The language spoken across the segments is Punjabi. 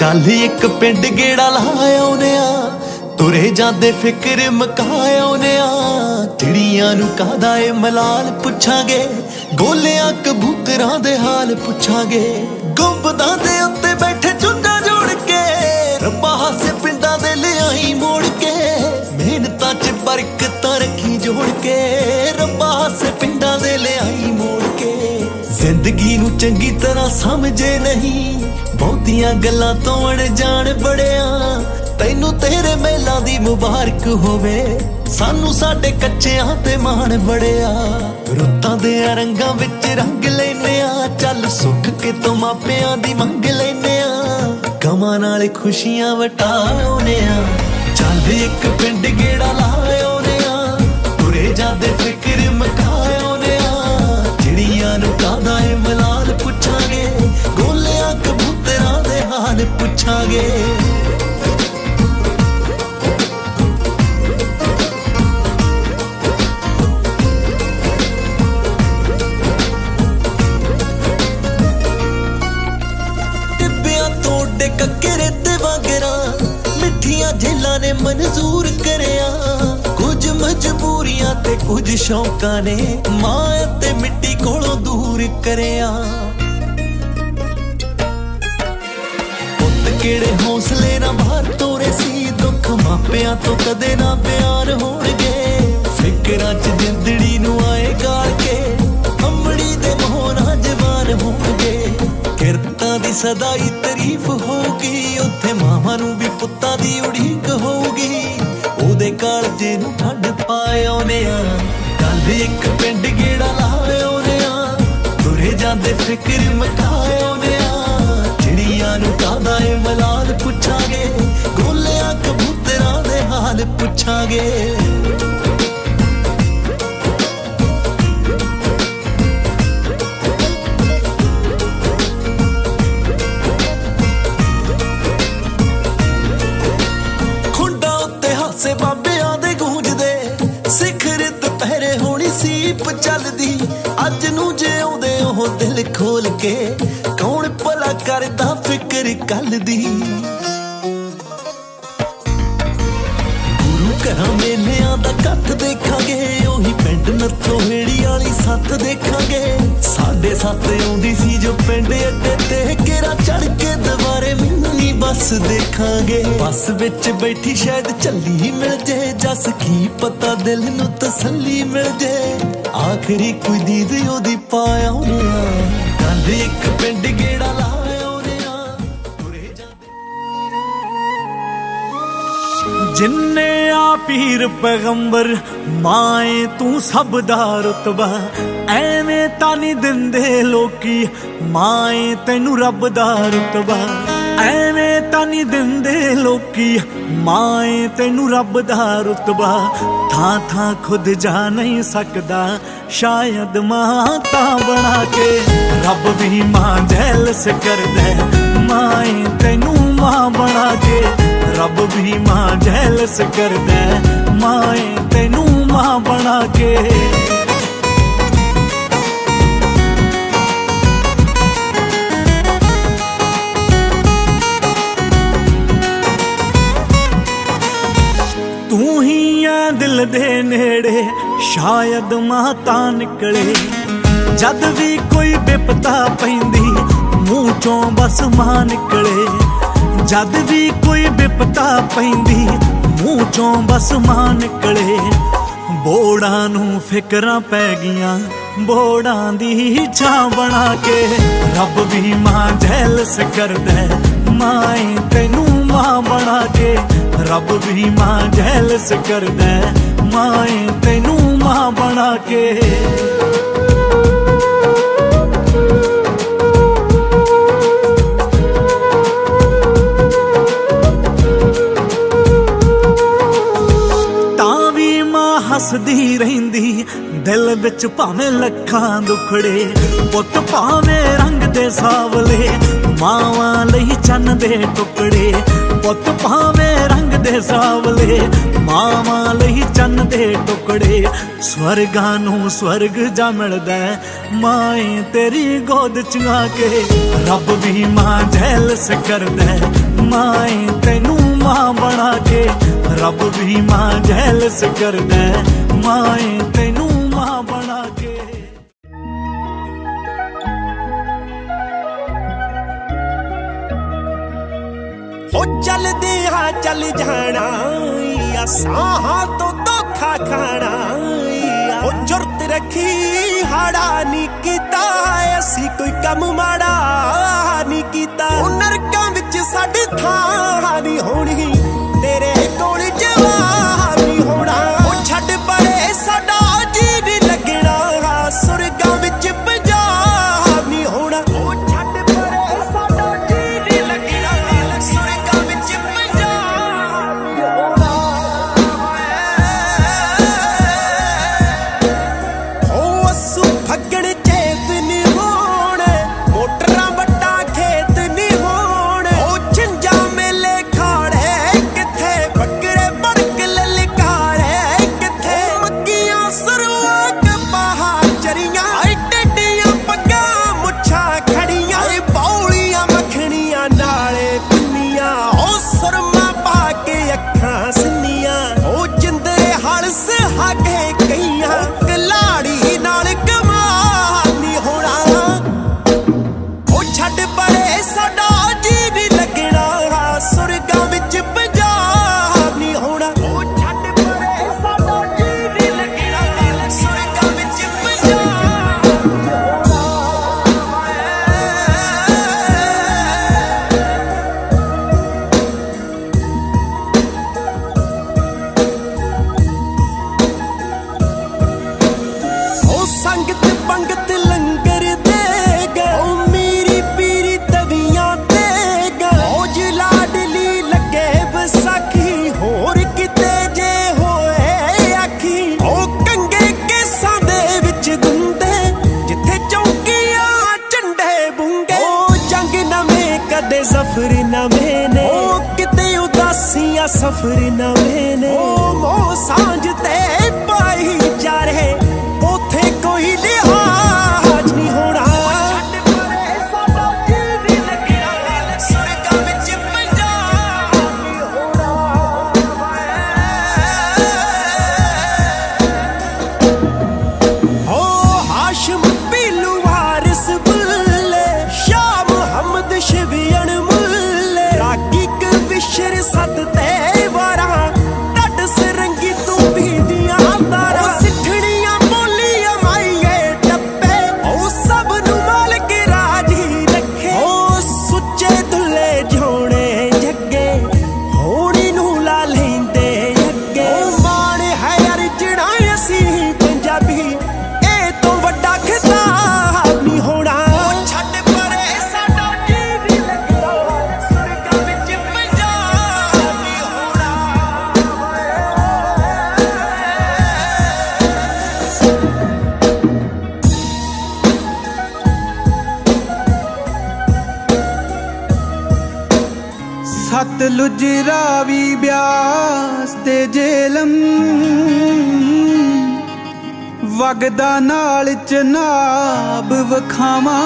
ਚੱਲ ਇੱਕ ਪਿੰਡ ਗੇੜਾ ਲਾ ਆਉਨੇ ਆ, ਤੁਰੇ ਜਾਂਦੇ ਫਿਕਰ ਮੁਕਾ ਆਉਨੇ ਆ। ਚਿੜੀਆਂ ਨੂੰ ਕਾਹਦਾ ਏ ਮਲਾਲ ਪੁੱਛਾਂਗੇ, ਗੋਲਿਆਂ ਕਬੂਤਰਾਂ ਦੇ ਹਾਲ ਪੁੱਛਾਂਗੇ। ਗੁੰਬਦਾਂ ਦੇ ਉੱਤੇ ਬੈਠੇ ਚੁੰਝਾਂ ਜੋੜ ਕੇ, ਰੱਬਾ ਹਾਸੇ ਪਿੰਡਾਂ ਦੇ ਲਿਆਈ ਮੋੜ ਕੇ। ਮਿਹਨਤਾਂ 'ਚ ਬਰਕਤਾਂ ਰੱਖੀ ਜੋੜ ਕੇ, ਰੱਬਾ ਹਾਸੇ ਪਿੰਡਾਂ ਦੇ ਲਿਆਈ ਮੋੜ ਕੇ। ਜ਼ਿੰਦਗੀ ਨੂੰ ਚੰਗੀ ਤਰ੍ਹਾਂ ਸਮਝੇ ਨਹੀਂ, ਬਹੁਤੀਆਂ ਗੱਲਾਂ ਤੋਂ ਅਣਜਾਣ ਬੜਿਆ। ਤੈਨੂੰ ਤੇਰੇ ਮੇਲਾਂ ਦੀ ਮੁਬਾਰਕ ਹੋਵੇ, ਸਾਨੂੰ ਸਾਡੇ ਕੱਚਿਆਂ ਤੇ ਮਾਣ ਬੜਿਆ। ਰੁੱਤਾਂ ਦੇ ਰੰਗਾਂ ਵਿੱਚ ਰੰਗ ਲੈਨੇ ਆ, ਚੱਲ ਸੁੱਖ ਕਿਤੋਂ ਮਾਪਿਆਂ ਦੀ ਮੰਗ ਲੈਨੇ ਆ। ਗਮਾਂ ਨਾਲ ਖੁਸ਼ੀਆਂ ਵਟਾਉਨੇ ਆ, ਚੱਲ ਇੱਕ ਪਿੰਡ ਗੇੜਾ ਲਾ ਆਉਨੇ ਆ। ਤੁਰੇ ਜਾਂਦੇ ਫਿਕਰ ਮੁਕਾ ਆਉਨੇ ਆ। ਚਿੜੀਆਂ ਨੂੰ ਕਾਹਦਾ ਏ ਮਲਾਲ ਪੁੱਛਾਂਗੇ, ਗੋਲਿਆਂ ਕਬੂਤਰਾਂ ਦੇ ਹਾਲ ਪੁੱਛਾਂਗੇ। ਕੱਕਰੇ ਤੇ ਵਾਂਗਰਾਂ ਮਿੱਠੀਆਂ ਜੇਲਾਂ ਨੇ ਮਨਜ਼ੂਰ ਕਰਿਆ। ਕੁਝ ਮਜਬੂਰੀਆਂ ਤੇ ਕੁਝ ਸ਼ੌਕਾਂ ਨੇ ਮਾਂ ਤੇ ਮਿੱਟੀ ਕੋਲੋਂ ਦੂਰ ਕਰਿਆ। ਪੁੱਤ ਕਿਹੜੇ ਹੌਸਲੇ ਨਾਲ ਬਾਹਰ ਤੋਰੇ ਸੀ, ਦੁੱਖ ਮਾਪਿਆਂ ਤੋਂ ਕਦੇ ਨਾ ਪਿਆਰ ਹੋਣਗੇ। ਫਿਕਰਾਂ 'ਚ ਜਿੰਦੜੀ ਨੂੰ ਆਏ ਗਾਲ ਕੇ, ਅੰਮੜੀ ਦੇ ਮੋਹ ਨਾ ਜਵਾਨ ਹੋਣਗੇ। ਕਿਰਤਾਂ ਦੀ ਸਦਾ ਹੀ ਤਾਰੀਫ ਹੋਊਗੀ, ਉੱਥੇ ਮਾਵਾਂ ਨੂੰ ਵੀ ਪੁੱਤਾਂ ਦੀ ਉਡੀਕ ਹੋਊਗੀ। ਉਹਦੇ ਕਾਲਜੇ ਨੂੰ ਠੰਡ ਪਾ ਆਉਨੇ ਆ, ਕੱਲ ਇੱਕ ਪਿੰਡ ਗੇੜਾ ਲਾ ਆਉਨੇ ਆ। ਤੁਰੇ ਜਾਂਦੇ ਫਿਕਰ ਮੁਕਾ ਆਉਨੇ ਆ। ਚਿੜੀਆਂ ਨੂੰ ਕਾਹਦਾ ਏ ਮਲਾਲ ਪੁੱਛਾਂਗੇ, ਗੋਲਿਆਂ ਕਬੂਤਰਾਂ ਦੇ ਹਾਲ ਪੁੱਛਾਂਗੇ। ਬਾਬਿਆਂ ਦੇ ਗੂੰਜਦੇ ਸਿਖਰ ਦੁਪਹਿਰੇ ਹੋਣੀ ਸੀਪ ਚੱਲਦੀ। ਅੱਜ ਨੂੰ ਜਿਉਂਦੇ ਉਹ ਦਿਲ ਖੋਲ ਕੇ, ਕੌਣ ਭਲਾ ਕਰਦਾ ਫਿਕਰ ਕੱਲ ਦੀ। ਗੁਰੂ ਘਰਾਂ ਮੇਲਿਆਂ ਦਾ ਇਕੱਠ ਦੇਖਾਂਗੇ, ਉਹੀ ਪਿੰਡ ਨੱਥੋ ਹੇੜੀ ਵਾਲੀ ਸੱਥ ਦੇਖਾਂਗੇ। ਸਾਡੇ ਸੱਤ ਆਉਂਦੀ ਸੀ ਜੋ ਪਿੰਡ ਅੱਡੇ ਤੇ, ਘੇਰਾ ਚੜ ਕੇ ਦੁਬਾਰੇ ਮਿੰਨੀ ਬੱਸ ਦੇਖਾਂਗੇ। ਬੱਸ ਵਿੱਚ ਬੈਠੀ ਸ਼ਾਇਦ ਝੱਲੀ ਮਿਲ ਜੇ, ਜਸ ਕੀ ਪਤਾ ਦਿਲ ਨੂੰ ਤਸੱਲੀ ਮਿਲ ਜੇ। ਆਖਰੀ ਕੋਈ ਦੀਦ ਉਹਦੀ ਪਾ ਆਉਨੇ ਆ, ਕੱਲ ਇੱਕ ਪਿੰਡ ਗੇੜਾ ਲਾ ਆਉਨੇ ਆ। ਤੁਰੇ ਜਾਂਦੇ ਜਿੰਨੇ ਆ ਪੀਰ ਪੈਗੰਬਰ, ਮਾਏ ਤੂੰ ਸਭ ਦਾ ਰੁਤਬਾ। ਐਵੇਂ ਤਾਂ ਨਹੀਂ ਦਿੰਦੇ ਲੋਕੀ, ਮਾਏ ਤੈਨੂੰ ਰੱਬ ਦਾ ਰੁਤਬਾ। ਐਵੇਂ ਤਾਂ ਨਹੀਂ ਦਿੰਦੇ ਲੋਕੀ, ਮਾਏ ਤੈਨੂੰ ਰੱਬ ਦਾ ਰੁਤਬਾ। ਥਾਂ ਥਾਂ ਖੁਦ ਜਾ ਨਹੀਂ ਸਕਦਾ, ਸ਼ਾਇਦ ਮਾਂ ਤਾਂ ਬਣਾ ਕੇ। ਰੱਬ ਵੀ ਮਾਂ ਜੈਲਸ ਕਰਦਾ, ਮਾਏ ਤੈਨੂੰ ਮਾਂ ਬਣਾ ਕੇ। ਰੱਬ ਵੀ ਮਾਂ ਜੈਲਸ ਕਰਦਾ, ਮਾਏ ਤੈਨੂੰ ਮਾਂ ਬਣਾ ਕੇ। ਤੂੰ ਹੀ ਐ ਦਿਲ ਦੇ ਨੇੜੇ, ਸ਼ਾਇਦ ਮਾਂ ਤਾਂ ਨਿਕਲੇ। ਜਦ ਵੀ ਕੋਈ ਬਿਪਤਾ ਪੈਂਦੀ, ਮੂੰਹ ਚੋਂ ਬਸ ਮਾਂ ਨਿਕਲੇ। ਜਦ ਵੀ ਕੋਈ ਬਿਪਤਾ ਪੈਂਦੀ, ਮੂੰਹ ਚੋਂ ਬਸ ਮਾਂ ਨਿਕਲੇ। ਬੋੜਾਂ ਨੂੰ ਫਿਕਰਾਂ ਪੈ ਗਈਆਂ, ਬੋੜਾਂ ਦੀ ਛਾਂ ਬਣਾ ਕੇ। ਰੱਬ ਵੀ ਮਾਂ ਜੈਲਸ ਕਰਦਾ, ਮਾਏ ਤੈਨੂੰ ਮਾਂ ਬਣਾ ਕੇ। ਰੱਬ ਵੀ ਮਾਂ ਜੈਲਸ ਕਰਦਾ, ਮਾਏ ਤੈਨੂੰ ਮਾਂ ਬਣਾ ਕੇ। ਤਾਂ ਵੀ ਮਾਂ ਹੱਸਦੀ ਰਹਿੰਦੀ, ਦਿਲ ਵਿੱਚ ਭਾਵੇਂ ਲੱਖਾਂ ਦੁਖੜੇ। ਪੁੱਤ ਭਾਵੇਂ ਰੰਗ ਦੇ ਸਾਵਲੇ, ਮਾਵਾਂ ਲਈ ਚੰਨ ਦੇ ਟੁਕੜੇ। ਪੁੱਤ ਭਾਵੇਂ ਰੰਗ ਦੇ सावले मावां लई चन्न दे टुकड़े स्वर्गां नूं स्वर्ग जा मिलदा माए तेरी गोद च आके रब भी मां जैलस करदा माए तैनू मां बना के रब भी मां जैलस करदा माए तैनू मां बना के। हो चलदे हाँ चल जाना साहां तो धोखा खाना हो जुरत रखी हाड़ा नी कीता असी कोई कम माड़ा नी कीता नरकां विच साडी थां नी होनी तेरे कोल जवाब नी होना छड्ड परे साडा जी नी लगना सुरगां विच पंजाब नी होना छड्ड परे साडा जी नी लगना सुरगां विच पंजाब नी होना ओ असू फगण चेत नी होने मोटरां बट्टा खेत नी होने ओ झंझा मेले खाड़े किथे बकरे बड़क ललकारे किथे मक्कियां सरवा कपाहा चरियां टेडियां पग्गां मुच्छां खड़ियां बौलियां मखणियां नाले पिन्नियां ओ सुरमा पा के अखां सिन्नियां ओ जिंदरे हल सुहागे कईयां कलाड़ी नाल कमाल नी होना ओ छड्ड परे साडा जी नी लगना सुरगां विच पंजाब नी होना ओ छड्ड परे साडा जी नी लगना सुरगां विच पंजाब नी होना। ओ संगत पंगत लंगर देगा ओ मेरी पीरी तवियां देगा ओ जलाडली लगे बसाखी होर किते जे होए आखी ओ कंगे केसां दे विच गुंदे जिथे चौकियां झंडे बुंगे ओ जंग नवें कदे सफर नवें ने ओ किते उदासियां सफर नवें ने ओ मोह सांझ ते पाई जा रहे ओथे कोई लिहाज नहीं होना छड्ड परे साडा जी नी लगना सुरगां विच पंजाब नी होना। हो हाशिम पीलू वारिस बुल्ले शाह मुहम्मद शिवियन मुल्ले रागी कविशर सत ते वारा डट सरंगी तू भी दियां तारा सिठड़ियां बोलियां माईए टप्पे ओ सब नू मालक राजी रखे ओ सुच्चे दुल्ले जोड़े जगे होनी नू ला लेंदे अगे ओ माण है अर्जना असी पंजाबी ए तो वड्डा खिताब नी होना छड्ड परे साडा जी नी लगना सुरगां विच पंजाब नी होना। सतलुज रावी ब्यास ते जेलम वगदा नाल चनाब वखावां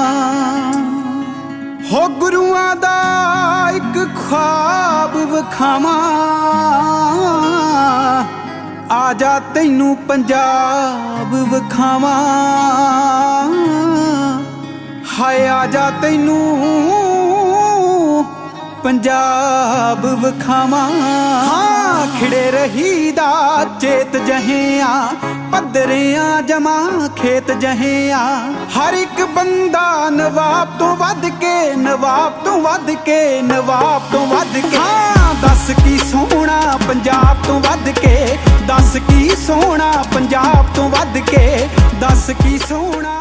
हो गुरुआं दा इक ख्वाब वखावां आजा तैनू पंजाब वखावां हाय आजा तैनू पंजाब वखावां हाँ खिड़े रहीदा चेत जहिया पद्धरियां जमा खेत जहिया हर एक बंदा नवाब तो वध के नवाब तो वध के नवाब तो वध के हाँ दस की सोहना पंजाब तो वध के दस की सोहना पंजाब तो वध के दस की सोहना।